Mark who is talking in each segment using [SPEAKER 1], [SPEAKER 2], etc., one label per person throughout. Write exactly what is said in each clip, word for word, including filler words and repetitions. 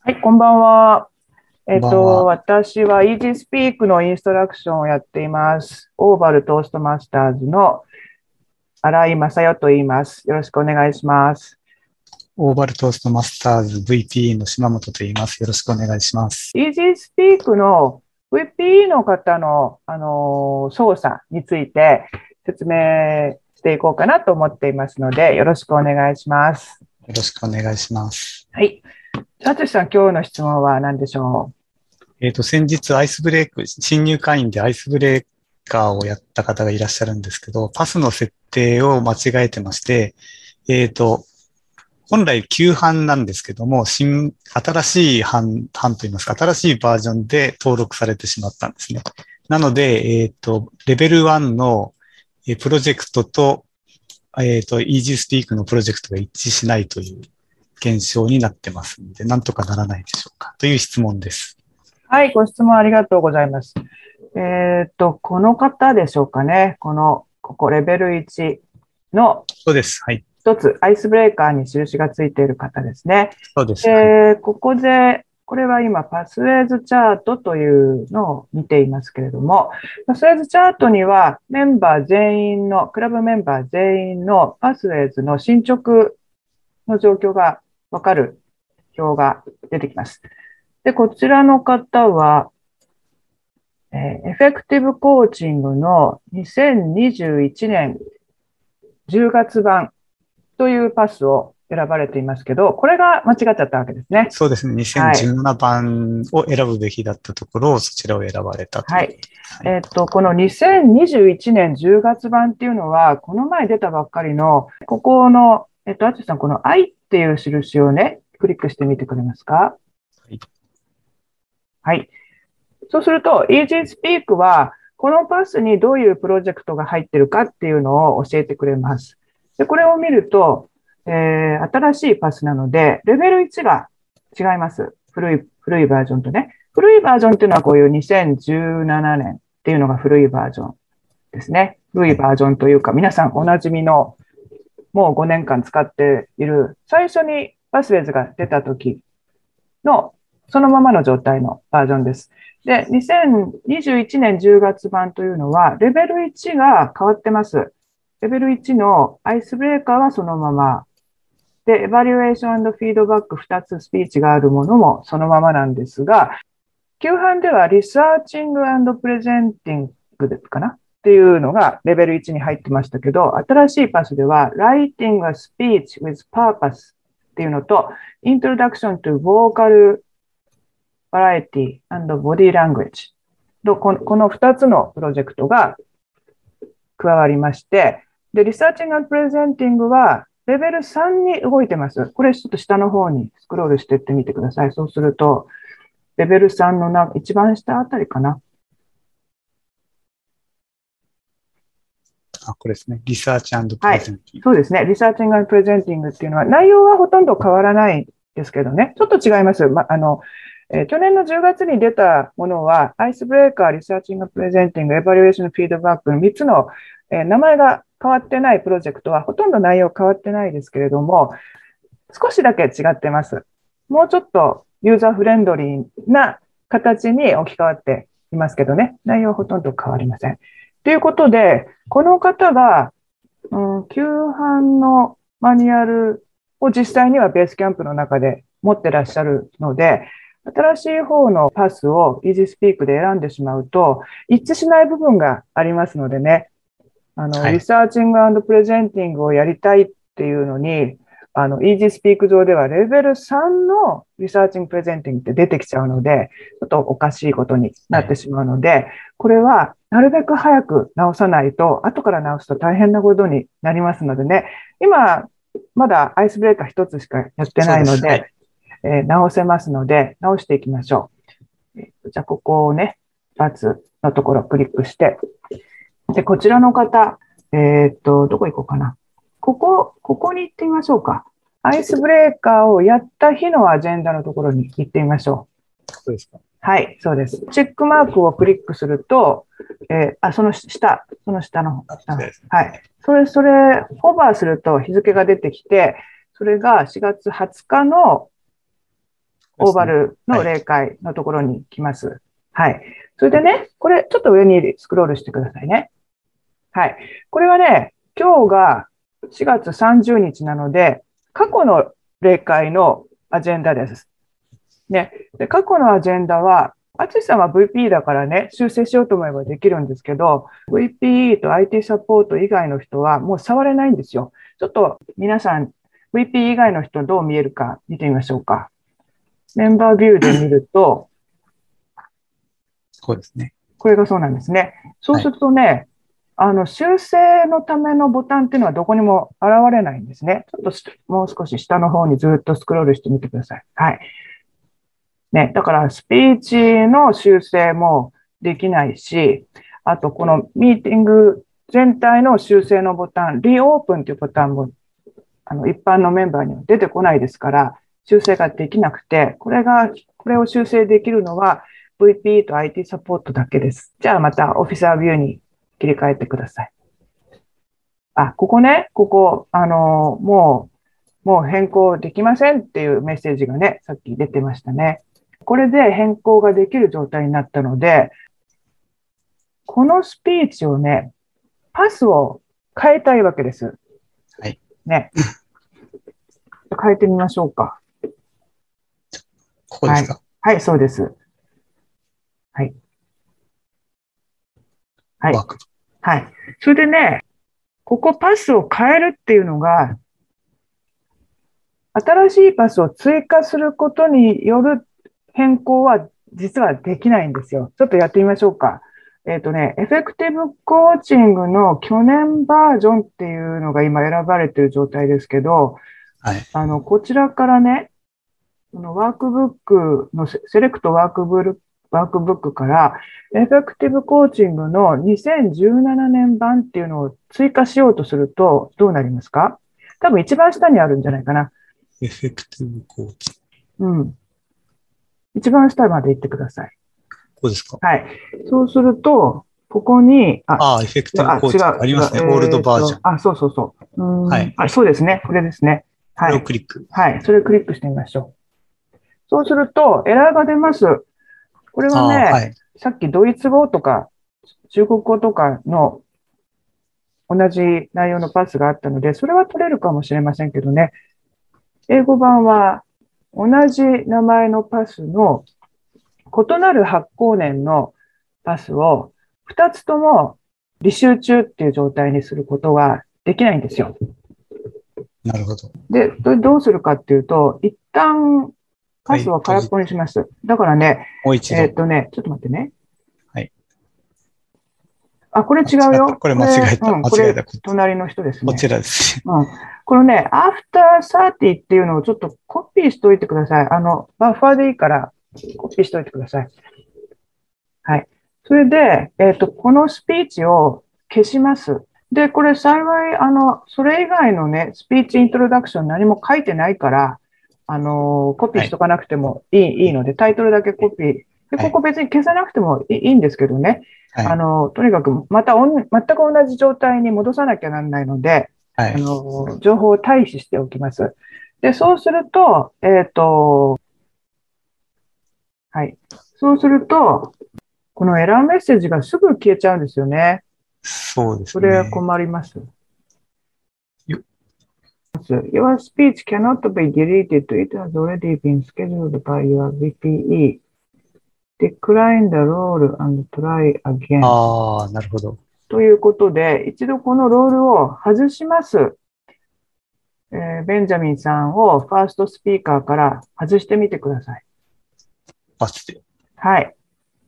[SPEAKER 1] はい、こんばんは。え
[SPEAKER 2] こん
[SPEAKER 1] っと、
[SPEAKER 2] ばんは。
[SPEAKER 1] 私は EasySpeak のインストラクションをやっています。オーバルトーストマスターズの新井正代と言います。よろしくお願いします。
[SPEAKER 2] オーバルトーストマスターズ ブイピー の島本と言います。よろしくお願いします。
[SPEAKER 1] EasySpeak の ブイピー の方の、あの操作について説明していこうかなと思っていますので、よろしくお願いします。
[SPEAKER 2] よろしくお願いします。
[SPEAKER 1] はい。サトシさん、今日の質問は何でしょ
[SPEAKER 2] えっと、先日アイスブレイク、新入会員でアイスブレーカーをやった方がいらっしゃるんですけど、パスの設定を間違えてまして、えっと、本来旧版なんですけども、新、新しい版、版といいますか、新しいバージョンで登録されてしまったんですね。なので、えっと、レベルワンのえープロジェクトと、えっと、EasySpeak のプロジェクトが一致しないという現象になってますので、なんとかならないでしょうかという質問です。
[SPEAKER 1] う。はい、ご質問ありがとうございます。えっと、この方でしょうかね。この、ここレベルいちの
[SPEAKER 2] そうです。はい。
[SPEAKER 1] 一つ、アイスブレーカーに印がついている方ですね。
[SPEAKER 2] そうです。はい。
[SPEAKER 1] で、ここで、これは今、パスウェイズチャートというのを見ていますけれども、パスウェイズチャートにはメンバー全員の、クラブメンバー全員のパスウェイズの進捗の状況がわかる表が出てきます。で、こちらの方は、えーエフェクティブコーチングのにせんにじゅういちねんじゅうがつ版というパスを選ばれていますけど、これが間違っちゃったわけですね。
[SPEAKER 2] そうですね。
[SPEAKER 1] はい。
[SPEAKER 2] にせんじゅうななばんを選ぶべきだったところをそちらを選ばれたという。
[SPEAKER 1] はい。
[SPEAKER 2] はい。
[SPEAKER 1] えっと、このにせんにじゅういちねんじゅうがつ版っていうのは、この前出たばっかりの、ここの、えっと、あつさん、この I っていう印をね、クリックしてみてくれますか？
[SPEAKER 2] はい。
[SPEAKER 1] はい。そうすると、EasySpeak は、このパスにどういうプロジェクトが入ってるかっていうのを教えてくれます。で、これを見ると、えー、新しいパスなので、レベルいちが違います。古い、古いバージョンとね。古いバージョンっていうのはこういうにせんじゅうななねんっていうのが古いバージョンですね。古い
[SPEAKER 2] はい。
[SPEAKER 1] バージョンというか、皆さんおなじみの、もうごねんかん使っている、最初にパスウェイズが出た時の、そのままの状態のバージョンです。で、にせんにじゅういちねんじゅうがつ版というのは、レベルいちが変わってます。レベルいちのアイスブレーカーはそのまま。で、エバリュエーションフィードバックふたつスピーチがあるものもそのままなんですが、旧版ではリサーチングプレゼンティングですかなっていうのがレベルいちに入ってましたけど、新しいパスでは Writing a speech with purpose っていうのと Introduction to Vocal Variety and Body Language とこのこのふたつのプロジェクトが加わりまして、で、Researching and Presenting はレベルさんに動いてます。これちょっと下の方にスクロールしていってみてください。そうすると、レベルさんのな一番下あたりかな。
[SPEAKER 2] あ、これですね。リサーチプレ
[SPEAKER 1] はい。
[SPEAKER 2] ゼンティング。
[SPEAKER 1] そうですね。Researching and Presenting っていうのは内容はほとんど変わらないですけどね。ちょっと違います。ま、あの、えー去年のじゅうがつに出たものは、アイスブレーカー、リサーチング、プレゼンティング、エバリュエーション、フィードバックのみっつの、えー名前が変わってないプロジェクトは、ほとんど内容変わってないですけれども、少しだけ違ってます。もうちょっとユーザーフレンドリーな形に置き換わっていますけどね、内容はほとんど変わりません。ということで、この方が、うん、旧版のマニュアルを実際にはベースキャンプの中で持ってらっしゃるので、新しい方のパスを EasySpeak で選んでしまうと、一致しない部分がありますのでね、あの、
[SPEAKER 2] はい。
[SPEAKER 1] リサーチングプレゼンティングをやりたいっていうのに、あの、EasySpeak 上ではレベルさんのリサーチングプレゼンティングって出てきちゃうので、ちょっとおかしいことにな
[SPEAKER 2] はい。
[SPEAKER 1] ってしまうので、これはなるべく早く直さないと、後から直すと大変なことになりますのでね、今、まだアイスブレーカー一つしかやって
[SPEAKER 2] そうです。は
[SPEAKER 1] ないので、
[SPEAKER 2] い。
[SPEAKER 1] えー直せますので、直していきましょう。えーじゃあ、ここをね、バツのところをクリックして、で、こちらの方、えーっと、どこ行こうかな。ここ、ここに行ってみましょうか。アイスブレーカーをやった日のアジェンダのところに行ってみましょう。
[SPEAKER 2] そうですか。
[SPEAKER 1] はい、そうです。チェックマークをクリックすると、えーあ、その下、その下の、
[SPEAKER 2] あ、そう
[SPEAKER 1] あ
[SPEAKER 2] です。
[SPEAKER 1] はい。それ、それ、ホバーすると日付が出てきて、それがしがつはつかのオーバルの例会のところに来ます。はい。それでね、これちょっと上にスクロールしてくださいね。はい。これはね、今日がしがつさんじゅうにちなので、過去の例会のアジェンダです。ね。で、過去のアジェンダは、アツシさんは ブイピー だからね、修正しようと思えばできるんですけど、ブイピー と アイティー サポート以外の人はもう触れないんですよ。ちょっと皆さん、ブイピー 以外の人どう見えるか見てみましょうか。メンバービューで見ると、
[SPEAKER 2] そうですね。
[SPEAKER 1] これがそうなんですね。そうするとね、はい、あの、修正のためのボタンっていうのはどこにも現れないんですね。ちょっともう少し下の方にずっとスクロールしてみてください。はい。ね、だからスピーチの修正もできないし、あとこのミーティング全体の修正のボタン、リオープンというボタンもあの一般のメンバーには出てこないですから、修正ができなくて、これが、これを修正できるのは ブイピー と アイティー サポートだけです。じゃあまたオフィサービューに切り替えてください。あ、ここね、ここ、あの、もう、もう変更できませんっていうメッセージがね、さっき出てましたね。これで変更ができる状態になったので、このスピーチをね、パスを変えたいわけです。
[SPEAKER 2] はい。
[SPEAKER 1] ね。変えてみましょうか。
[SPEAKER 2] ここですか？
[SPEAKER 1] はい、はい、そうです。はい。はい。はい。それでね、ここパスを変えるっていうのが、新しいパスを追加することによる変更は実はできないんですよ。ちょっとやってみましょうか。えっとね、エフェクティブコーチングの去年バージョンっていうのが今選ばれている状態ですけど、
[SPEAKER 2] はい。
[SPEAKER 1] あの、こちらからね、このワークブックのセレクトワークブルワークブックから、エフェクティブコーチングのにせんじゅうななねん版っていうのを追加しようとすると、どうなりますか？多分一番下にあるんじゃないかな。
[SPEAKER 2] エフェクティブコーチ。
[SPEAKER 1] うん。一番下まで行ってください。
[SPEAKER 2] ここですか？
[SPEAKER 1] はい。そうすると、ここに、
[SPEAKER 2] ああ、エフェクティブコーチ。あ、ありますね。オールドバージョン。
[SPEAKER 1] あ、そうそうそう。うん
[SPEAKER 2] はい。
[SPEAKER 1] あ、そうですね。これですね。はい。
[SPEAKER 2] これをクリック。
[SPEAKER 1] はい。それをクリックしてみましょう。そうすると、エラーが出ます。これはね、はい、さっきドイツ語とか中国語とかの同じ内容のパスがあったので、それは取れるかもしれませんけどね。英語版は同じ名前のパスの異なる発行年のパスをふたつとも履修中っていう状態にすることはできないんですよ。
[SPEAKER 2] なるほど。
[SPEAKER 1] で、どうするかっていうと、一旦パスを空っぽにします。だからね、
[SPEAKER 2] もう一度。
[SPEAKER 1] えっとね、ちょっと待ってね。
[SPEAKER 2] はい。
[SPEAKER 1] あ、これ違うよ。
[SPEAKER 2] これ間違えた。
[SPEAKER 1] うん、これ隣の人ですね。
[SPEAKER 2] こちらです。
[SPEAKER 1] うん。このね、アフターサーティっていうのをちょっとコピーしといてください。あの、バッファーでいいからコピーしといてください。はい。それで、えっと、このスピーチを消します。で、これ幸い、あの、それ以外のね、スピーチイントロダクション何も書いてないから、あの、コピーしとかなくてもいい、はい、いいので、タイトルだけコピー。で、ここ別に消さなくてもいいんですけどね。はい、あの、とにかく、またおん、全く同じ状態に戻さなきゃならないので、はい、あの、情報を退避しておきます。で、そうすると、えっと、はい。そうすると、このエラーメッセージがすぐ消えちゃうんですよね。
[SPEAKER 2] そうですね。
[SPEAKER 1] それは困ります。Your speech cannot be deleted. It has already been scheduled by your ブイピーイー. Decline the role and try again.
[SPEAKER 2] ああ、なるほど。
[SPEAKER 1] ということで、一度このロールを外します。えー、ベンジャミンさんをファーストスピーカーから外してみてください。
[SPEAKER 2] パスで。
[SPEAKER 1] はい。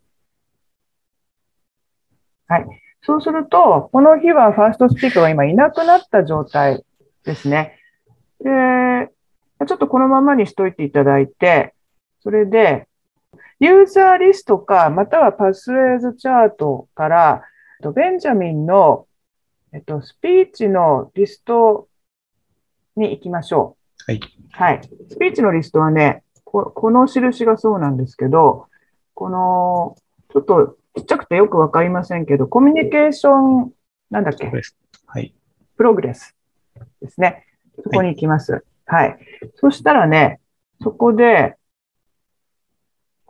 [SPEAKER 1] はい。そうすると、この日はファーストスピーカーが今いなくなった状態ですね。で、ちょっとこのままにしといていただいて、それで、ユーザーリストか、またはパスレーズチャートから、ベンジャミンの、えっと、スピーチのリストに行きましょ
[SPEAKER 2] う。はい。
[SPEAKER 1] はい。スピーチのリストはね、こ, この印がそうなんですけど、この、ちょっとちっちゃくてよくわかりませんけど、コミュニケーション、なんだっけ？
[SPEAKER 2] はい。
[SPEAKER 1] プログレスですね。そこに行きます。はい。はい、そしたらね、そこで、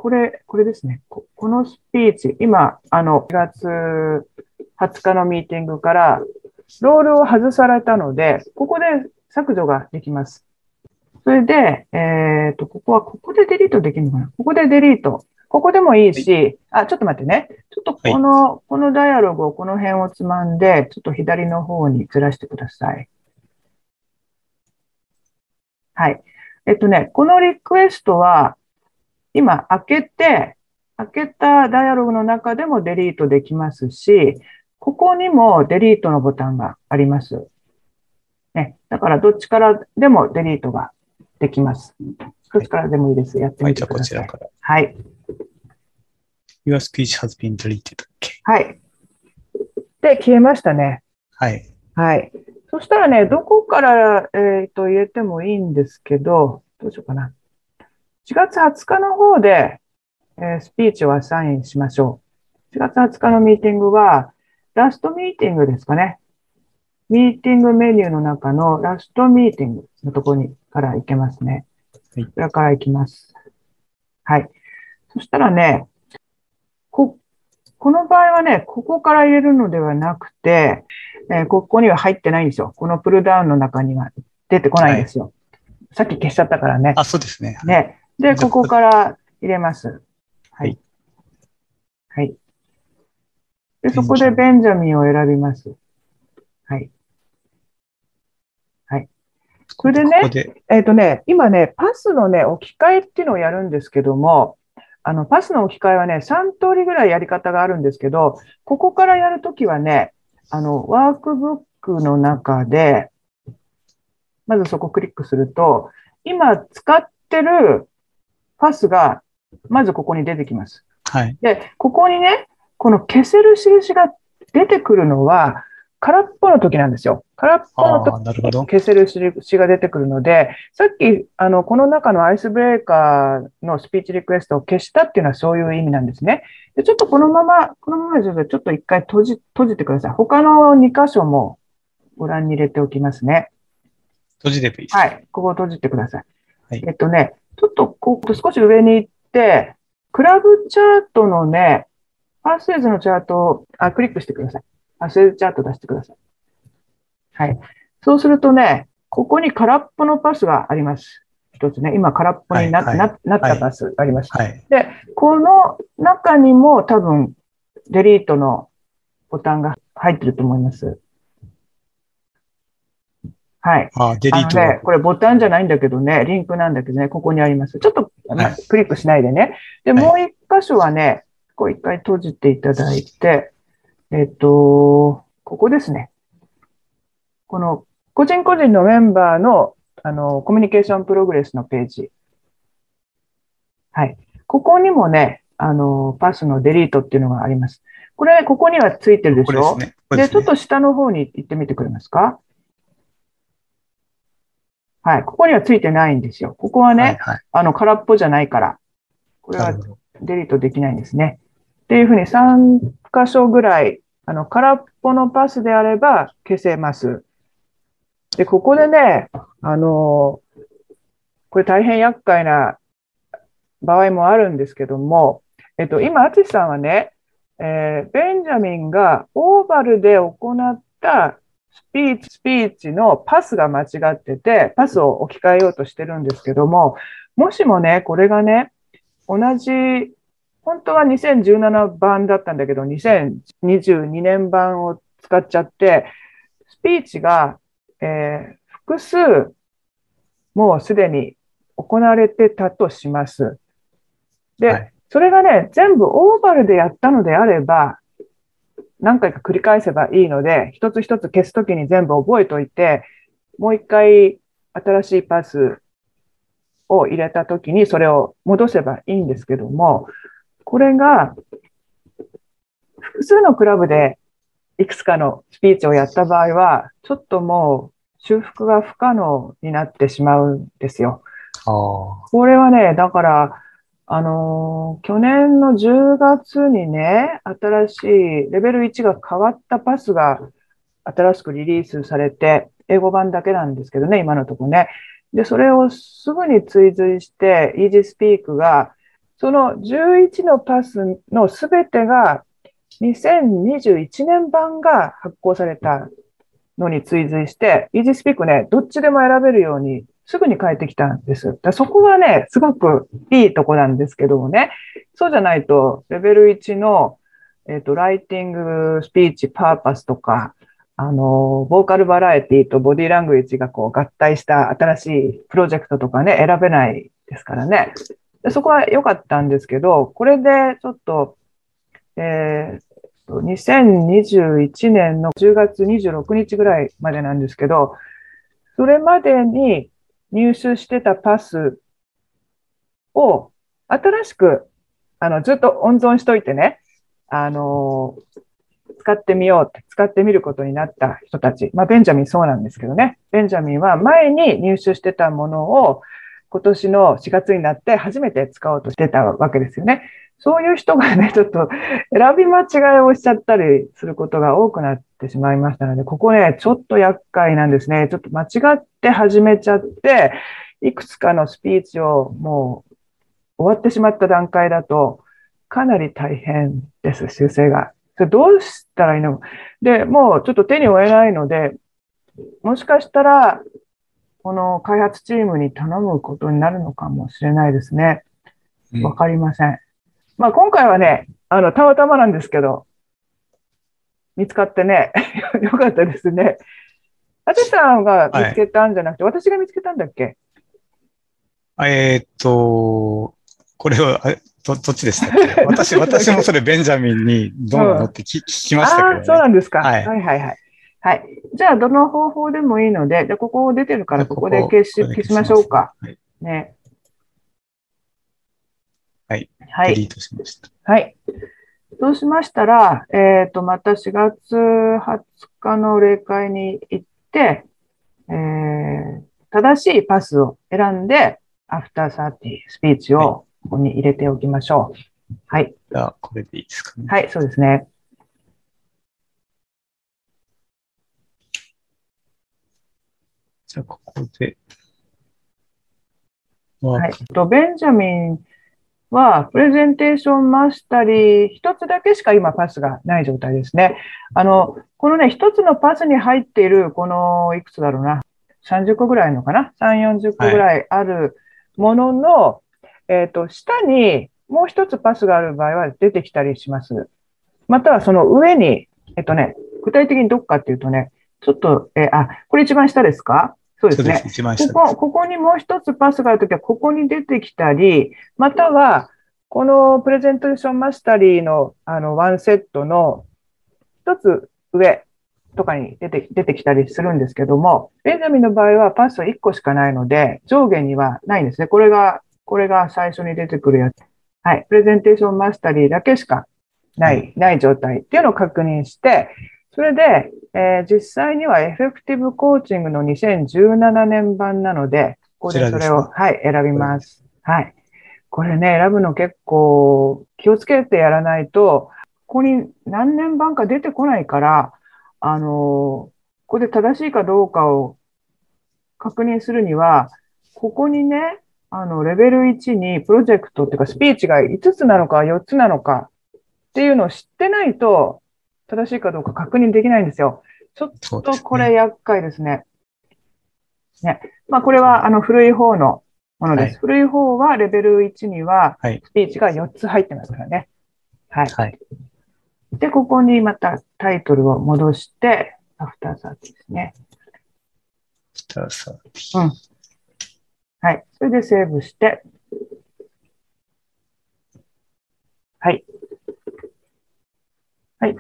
[SPEAKER 1] これ、これですね。こ、このスピーチ、今、あの、しがつはつかのミーティングから、ロールを外されたので、ここで削除ができます。それで、えっと、ここは、ここでデリートできるのかな？ここでデリート。ここでもいいし、あ、ちょっと待ってね。ちょっとこの、このダイアログをこの辺をつまんで、ちょっと左の方にずらしてください。はい。えっとね、このリクエストは、今開けて、開けたダイアログの中でもデリートできますし、ここにもデリートのボタンがあります。ね。だからどっちからでもデリートができます。どっちからでもいいです。やってみてください。
[SPEAKER 2] はい、じゃあこちらから。
[SPEAKER 1] はい。
[SPEAKER 2] Your speech has been deleted.
[SPEAKER 1] はい。で、消えましたね。
[SPEAKER 2] はい。
[SPEAKER 1] はい。そしたらね、どこから、えっと、入れてもいいんですけど、どうしようかな。しがつはつかの方で、えースピーチをアサインしましょう。しがつはつかのミーティングは、ラストミーティングですかね。ミーティングメニューの中のラストミーティングのところにから行けますね。
[SPEAKER 2] はい。
[SPEAKER 1] これから行きます。はい。そしたらね、こ、この場合はね、ここから入れるのではなくて、えーここには入ってないんですよ。このプルダウンの中には出てこないんですよ。はい、さっき消しちゃったからね。
[SPEAKER 2] あ、そうですね。
[SPEAKER 1] ね。で、ここから入れます。はい。はい。で、そこでベンジャミンを選びます。はい。はい。それでね、ここでえっとね、今ね、パスのね、置き換えっていうのをやるんですけども、あの、パスの置き換えはね、さん通りぐらいやり方があるんですけど、ここからやるときはね、あの、ワークブックの中で、まずそこをクリックすると、今使ってるパスが、まずここに出てきます。
[SPEAKER 2] はい。
[SPEAKER 1] で、ここにね、この消せる印が出てくるのは、空っぽの時なんですよ。空っぽの時に消せる印が出てくるので、さっき、あの、この中のアイスブレーカーのスピーチリクエストを消したっていうのはそういう意味なんですね。で、ちょっとこのまま、このままでちょっと一回閉じ、閉じてください。他のに箇所もご覧に入れておきますね。
[SPEAKER 2] 閉じればいいですか？
[SPEAKER 1] はい。ここを閉じてください。
[SPEAKER 2] はい。
[SPEAKER 1] えっとね、ちょっとこう少し上に行って、クラブチャートのね、パーセージのチャートをあクリックしてください。パーセージチャート出してください。はい。そうするとね、ここに空っぽのパスがあります。一つね、今空っぽにな、はいはい、な, なったパスがあります、はい。で、この中にも多分、デリートのボタンが入ってると思います。はい。
[SPEAKER 2] あ、デリート。
[SPEAKER 1] あのね、これボタンじゃないんだけどね、リンクなんだけどね、ここにあります。ちょっと、はい、クリックしないでね。で、もう一箇所はね、こう一回閉じていただいて、えっと、ここですね。この、個人個人のメンバーの、あの、コミュニケーションプログレスのページ。はい。ここにもね、あの、パスのデリートっていうのがあります。これ、ここにはついてるでしょ？ここですね。ここですね。で、ちょっと下の方に行ってみてくれますか？はい。ここにはついてないんですよ。ここはね、はいはい、あの、空っぽじゃないから。これはデリートできないんですね。っていうふうにさん箇所ぐらい、あの、空っぽのパスであれば消せます。で、ここでね、あの、これ大変厄介な場合もあるんですけども、えっと、今、アツシさんはね、えー、ベンジャミンがオーバルで行ったスピーチ、スピーチのパスが間違ってて、パスを置き換えようとしてるんですけども、もしもね、これがね、同じ、本当はにせんじゅうななばんだったんだけど、にせんにじゅうにねん版を使っちゃって、スピーチが、えー、複数、もうすでに行われてたとします。で、はい、それがね、全部オーバルでやったのであれば、何回か繰り返せばいいので、一つ一つ消すときに全部覚えておいて、もう一回新しいパスを入れたときにそれを戻せばいいんですけども、これが複数のクラブでいくつかのスピーチをやった場合は、ちょっともう修復が不可能になってしまうんですよ。これはね、だから、あのー、去年のじゅうがつにね、新しいレベルいちが変わったパスが新しくリリースされて、英語版だけなんですけどね、今のところね。で、それをすぐに追随して、イージースピークが、 そのじゅういちのパスのすべてがにせんにじゅういちねん版が発行されたのに追随して、イージースピークね、どっちでも選べるようにすぐに変えてきたんです。だそこはね、すごくいいとこなんですけどもね、そうじゃないと、レベルいちの、えっと、ライティング、スピーチ、パーパスとか、あの、ボーカルバラエティとボディラングエッジがこう合体した新しいプロジェクトとかね、選べないですからね。でそこは良かったんですけど、これでちょっと、えー、にせんにじゅういちねんのじゅうがつにじゅうろくにちぐらいまでなんですけど、それまでに入手してたパスを新しく、あの、ずっと温存しといてね、あの、使ってみようって、使ってみることになった人たち。まあ、ベンジャミンそうなんですけどね。ベンジャミンは前に入手してたものを今年のしがつになって初めて使おうとしてたわけですよね。そういう人がね、ちょっと選び間違いをしちゃったりすることが多くなってしまいましたので、ここね、ちょっと厄介なんですね。ちょっと間違って始めちゃって、いくつかのスピーチをもう終わってしまった段階だと、かなり大変です、修正が。それどうしたらいいので、もうちょっと手に負えないので、もしかしたら、この開発チームに頼むことになるのかもしれないですね。わかりません。まあ今回はね、あの、たまたまなんですけど、見つかってね、よかったですね。あてさんが見つけたんじゃなくて、はい、私が見つけたんだっけ？
[SPEAKER 2] えーっと、これは、ど、どっちでしたっけ？私、私もそれベンジャミンにどうなのって聞、うん、聞きましたけどね。
[SPEAKER 1] ああ、そうなんですか。
[SPEAKER 2] はい。
[SPEAKER 1] はいはいはい。はい。じゃあ、どの方法でもいいので、じゃあ、ここ出てるから、ここで消し、消しましょうか。はい、ね。
[SPEAKER 2] はい。
[SPEAKER 1] はい。
[SPEAKER 2] デリートしました。
[SPEAKER 1] はい。そうしましたら、えっと、またしがつはつかの例会に行って、えー、正しいパスを選んで、アフターサーティースピーチをここに入れておきましょう。はい。
[SPEAKER 2] じゃあ、これでいいですかね。
[SPEAKER 1] はい、そうですね。
[SPEAKER 2] じゃあ、ここで。
[SPEAKER 1] はい。と、ベンジャミンは、プレゼンテーションマスタリー、一つだけしか今パスがない状態ですね。あの、このね、一つのパスに入っている、この、いくつだろうな、さんじゅっこぐらいのかな ?さん、よんじゅっこぐらいあるものの、はい、えっと、下にもう一つパスがある場合は出てきたりします。またはその上に、えっとね、具体的にどっかっていうとね、ちょっと、えー、あ、これ一番下ですか？そうですね。そうです、一番下です。ここ、ここにもう一つパスがあるときは、ここに出てきたり、または、このプレゼンテーションマスタリーの、あの、ワンセットの一つ上とかに出て、出てきたりするんですけども、ベンジャミンの場合はパスはいっこしかないので、上下にはないんですね。これが、これが最初に出てくるやつ。はい。プレゼンテーションマスタリーだけしかない、ない状態っていうのを確認して、それで、えー、実際にはエフェクティブコーチングのにせんじゅうななねん版なので、ここでそれを、ね、はい、選びます。はい。これね、選ぶの結構気をつけてやらないと、ここに何年版か出てこないから、あのー、ここで正しいかどうかを確認するには、ここにね、あの、レベルいちにプロジェクトっていうかスピーチがいつつなのかよっつなのかっていうのを知ってないと、正しいかどうか確認できないんですよ。ちょっとこれ厄介ですね。ね。まあこれはあの古い方のものです。はい、古い方はレベルいちにはスピーチがよっつ入ってますからね。はい。はい、で、ここにまたタイトルを戻して、アフターサーティですね。
[SPEAKER 2] アフターサーティ。
[SPEAKER 1] うん。はい。それでセーブして、はい。はい。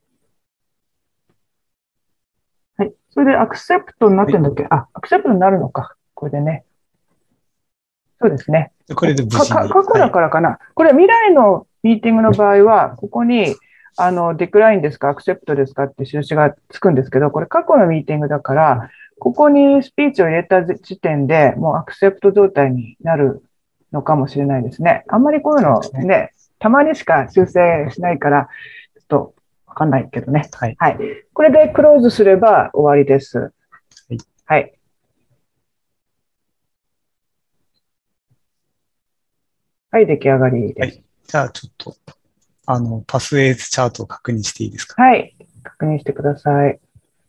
[SPEAKER 1] はい。それでアクセプトになってるんだっけ、はい、あ、アクセプトになるのか。これでね。そうですね。
[SPEAKER 2] これで無事に
[SPEAKER 1] か過去だからかな、はい。これ未来のミーティングの場合は、ここに、あの、デクラインですか、アクセプトですかって印がつくんですけど、これ過去のミーティングだから、ここにスピーチを入れた時点でもうアクセプト状態になるのかもしれないですね。あんまりこういうのね、ねたまにしか修正しないから、ちょっとわかんないけどね。はい。はい。これでクローズすれば終わりです。はい。はいはい、出来上がりです。
[SPEAKER 2] はい。じゃあ、ちょっと、あの、パスウェイズチャートを確認していいですか？
[SPEAKER 1] はい、確認してください。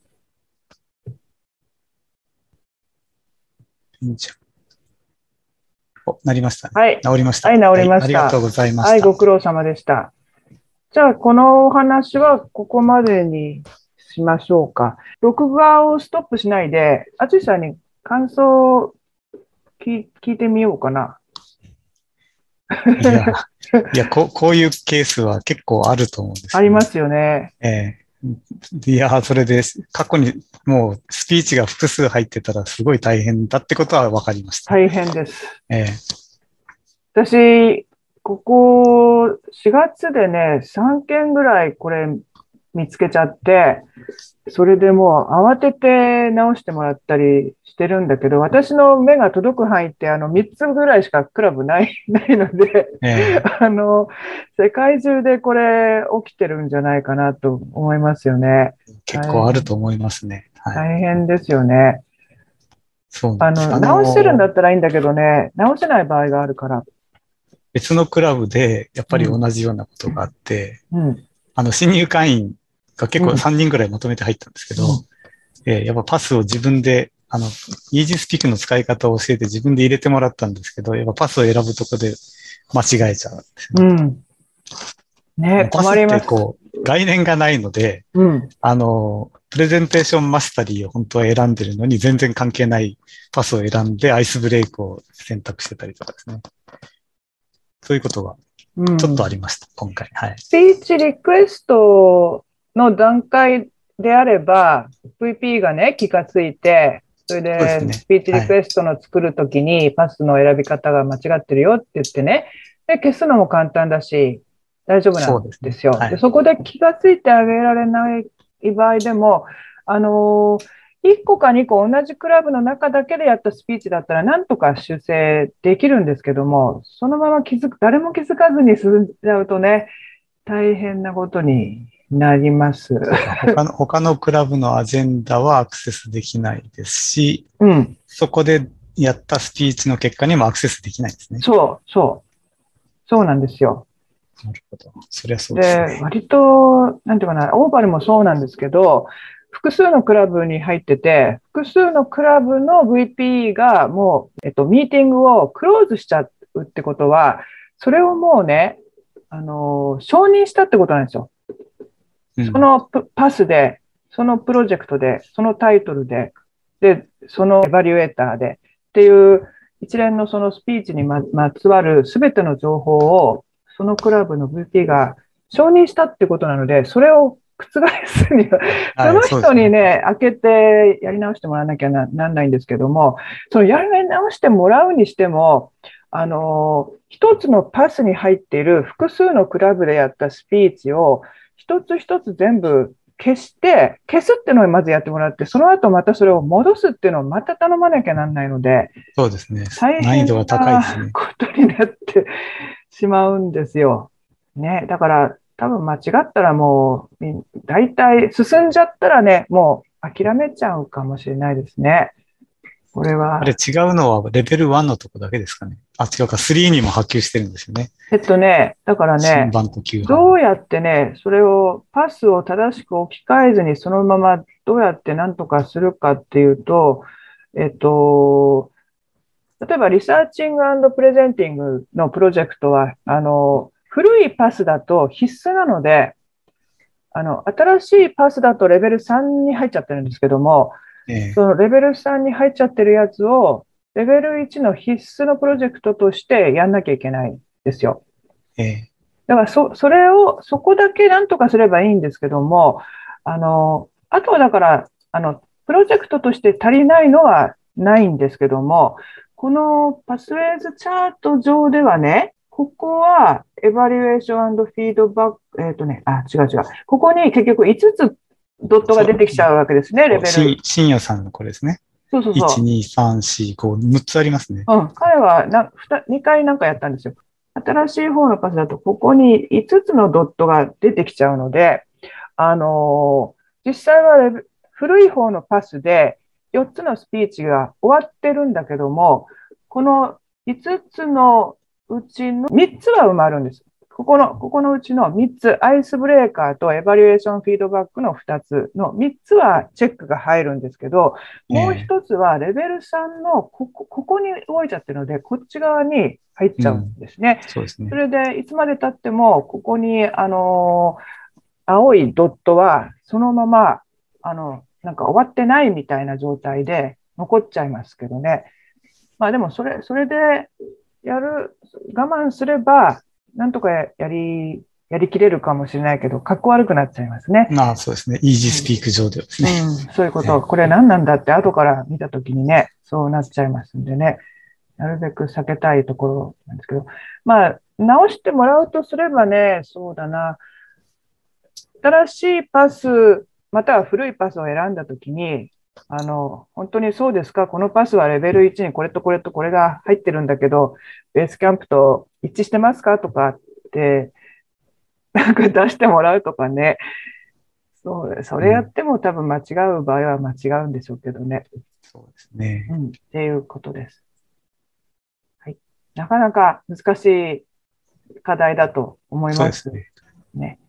[SPEAKER 2] いいんじゃん。お、なりましたね。
[SPEAKER 1] はい、
[SPEAKER 2] 治りました。
[SPEAKER 1] はい、治り
[SPEAKER 2] はい。ありがとう
[SPEAKER 1] ました。
[SPEAKER 2] ございま
[SPEAKER 1] はい、
[SPEAKER 2] した。
[SPEAKER 1] ご苦労様でした。じゃあ、このお話はここまでにしましょうか。録画をストップしないで、淳さんに感想を聞聞いてみようかな。
[SPEAKER 2] いや、いや、こう、こういうケースは結構あると思うんですよね。
[SPEAKER 1] ありますよね。
[SPEAKER 2] ええいや、それで、過去にもうスピーチが複数入ってたらすごい大変だってことは分かりました。
[SPEAKER 1] 大変です。
[SPEAKER 2] え
[SPEAKER 1] 私、ここしがつでね、さんけんぐらいこれ見つけちゃって、それでもう慌てて直してもらったりしてるんだけど、私の目が届く範囲ってあのみっつぐらいしかクラブない、ないので、
[SPEAKER 2] えええ
[SPEAKER 1] あの、世界中でこれ起きてるんじゃないかなと思いますよね。
[SPEAKER 2] 結構ある
[SPEAKER 1] 大変、
[SPEAKER 2] と思いますね。はい。
[SPEAKER 1] 大変ですよね。
[SPEAKER 2] そうなんです。
[SPEAKER 1] あの、
[SPEAKER 2] あ
[SPEAKER 1] 直せるんだっ
[SPEAKER 2] の、
[SPEAKER 1] たらいいんだけどね、直せない場合があるから。
[SPEAKER 2] 別のクラブでやっぱり同
[SPEAKER 1] うん、
[SPEAKER 2] じようなことがあって、
[SPEAKER 1] うん、
[SPEAKER 2] あの、新入会員が結構
[SPEAKER 1] うん、
[SPEAKER 2] さんにんぐらいまとめて入ったんですけど、
[SPEAKER 1] うん。
[SPEAKER 2] えーやっぱパスを自分で、あの、イージースピークの使い方を教えて自分で入れてもらったんですけど、やっぱパスを選ぶとこで間違えちゃうんですね。
[SPEAKER 1] うん。ね、
[SPEAKER 2] あのパスっ
[SPEAKER 1] 困ります。
[SPEAKER 2] てこう、概念がないので、
[SPEAKER 1] うん。
[SPEAKER 2] あの、プレゼンテーションマスタリーを本当は選んでるのに全然関係ないパスを選んでアイスブレイクを選択してたりとかですね。そういうことが
[SPEAKER 1] う
[SPEAKER 2] ちょっとあ
[SPEAKER 1] ん。
[SPEAKER 2] りました、今回。はい。
[SPEAKER 1] スピーチリクエストの段階であれば、ブイピー がね、気がついて、それ
[SPEAKER 2] そうですね。
[SPEAKER 1] でスピーチリク
[SPEAKER 2] はい。
[SPEAKER 1] エストの作るときにパスの選び方が間違ってるよって言ってね、で、消すのも簡単だし、大丈夫なん
[SPEAKER 2] そうですね。
[SPEAKER 1] ですよ。で、
[SPEAKER 2] はい。
[SPEAKER 1] そこで気がついてあげられない場合でも、あのーいっこかにこ同じクラブの中だけでやったスピーチだったらなんとか修正できるんですけども、そのまま気づく、誰も気づかずに進んじゃうとね、大変なことになります。
[SPEAKER 2] そうか。他の、他のクラブのアジェンダはアクセスできないですし、
[SPEAKER 1] うん。
[SPEAKER 2] そこでやったスピーチの結果にもアクセスできないんですね。
[SPEAKER 1] そう、そう、そうなんですよ。
[SPEAKER 2] なるほど。そりゃそうです
[SPEAKER 1] で、
[SPEAKER 2] ね。
[SPEAKER 1] 割と、なんていうかな、オーバルもそうなんですけど、複数のクラブに入ってて、複数のクラブの ブイピー がもう、えっと、ミーティングをクローズしちゃうってことは、それをもうね、あの、承認したってことなんですよ。
[SPEAKER 2] うん。
[SPEAKER 1] そのパスで、そのプロジェクトで、そのタイトルで、で、そのエバリュエーターでっていう一連のそのスピーチにままつわるすべての情報を、そのクラブの ブイピー が承認したってことなので、それを覆すには、そ
[SPEAKER 2] はい、
[SPEAKER 1] の
[SPEAKER 2] そうですね。
[SPEAKER 1] 人にね、開けてやり直してもらわなきゃななんないんですけども、そのやり直してもらうにしても、あの、一つのパスに入っている複数のクラブでやったスピーチを、一つ一つ全部消して、消すっていうのをまずやってもらって、その後またそれを戻すっていうのをまた頼まなきゃなんないので、
[SPEAKER 2] そうですね。
[SPEAKER 1] 大変
[SPEAKER 2] 難易度が高いですね。
[SPEAKER 1] なことになってしまうんですよ。ね。だから多分間違ったらもう、大体進んじゃったらね、もう諦めちゃうかもしれないですね。これ
[SPEAKER 2] あれ
[SPEAKER 1] は。
[SPEAKER 2] 違うのはレベルいちのとこだけですかね。あ、違うか、さんにも波及してるんですよね。
[SPEAKER 1] えっとね、だからね、
[SPEAKER 2] 新版と旧版。
[SPEAKER 1] どうやってね、それを、パスを正しく置き換えずに、そのままどうやって何とかするかっていうと、えっと、例えば、リサーチングプレゼンティングのプロジェクトは、あの、古いパスだと必須なので、あの、新しいパスだとレベルさんに入っちゃってるんですけども、
[SPEAKER 2] え
[SPEAKER 1] そのレベルさんに入っちゃってるやつを、レベルいちの必須のプロジェクトとしてやんなきゃいけないんですよ。
[SPEAKER 2] え、え
[SPEAKER 1] だからそ、それを、そこだけなんとかすればいいんですけども、あの、あとはだから、あの、プロジェクトとして足りないのはないんですけども、このパスウェイズチャート上ではね、ここは、エバリュエーションフィードバック、えっとね、あ、違う違う。ここに結局いつつドットが
[SPEAKER 2] そう、
[SPEAKER 1] 出てきちゃうわけですね、レベル。
[SPEAKER 2] そう深深夜さんのこれですね。
[SPEAKER 1] そうそう
[SPEAKER 2] いち、
[SPEAKER 1] そ
[SPEAKER 2] に、さん、よん、ご、むっつありますね。
[SPEAKER 1] う。うん、彼はなにかいなんかやったんですよ。新しい方のパスだと、ここにいつつのドットが出てきちゃうので、あのー実際はレベ古い方のパスでよっつのスピーチが終わってるんだけども、このいつつのうちのみっつは埋まるんです。ここの、ここのうちのみっつ、アイスブレーカーとエバリュエーションフィードバックのふたつのみっつはチェックが入るんですけど、もう
[SPEAKER 2] え
[SPEAKER 1] 一つはレベルさんのここ、ここに動いちゃってるので、こっち側に入っ
[SPEAKER 2] え、
[SPEAKER 1] ちゃう
[SPEAKER 2] うん、
[SPEAKER 1] んですね。
[SPEAKER 2] そうですね。
[SPEAKER 1] それで、いつまで経っても、ここに、あの青いドットは、そのまま、あの、なんか終わってないみたいな状態で残っちゃいますけどね。まあでも、それ、それでやる、我慢すれば、なんとかややり、やりきれるかもしれないけど、かっこ悪くなっちゃいますね。
[SPEAKER 2] まあそうですね。イージース
[SPEAKER 1] うん、
[SPEAKER 2] ピーク上ではですね。
[SPEAKER 1] うん、そういうこと、
[SPEAKER 2] え
[SPEAKER 1] これ何なんだって後から見たときにね、そうなっちゃいますんでね、なるべく避けたいところなんですけど、まあ、直してもらうとすればね、そうだな、新しいパス、または古いパスを選んだときに、あの、本当にそうですか、このパスはレベルいちにこれとこれとこれが入ってるんだけど、ベースキャンプと一致してますかとかって、なんか出してもらうとかね、そう、そ
[SPEAKER 2] うん、
[SPEAKER 1] れやっても多分間違う場合は間違うんでしょうけどね。
[SPEAKER 2] そうですね。
[SPEAKER 1] うん、っていうことです。はい。なかなか難しい課題だと思います
[SPEAKER 2] そうですね。
[SPEAKER 1] ね。